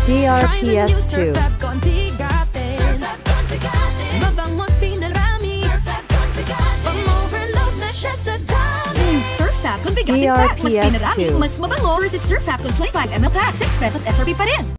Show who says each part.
Speaker 1: DRPS 2.
Speaker 2: Surf Fab Convigating Pack. Mas
Speaker 1: DRPS
Speaker 2: pinarami,
Speaker 1: 2.
Speaker 2: mas mabango versus Surf Fab Con 25 ml pack. 6 pesos SRP pa rin.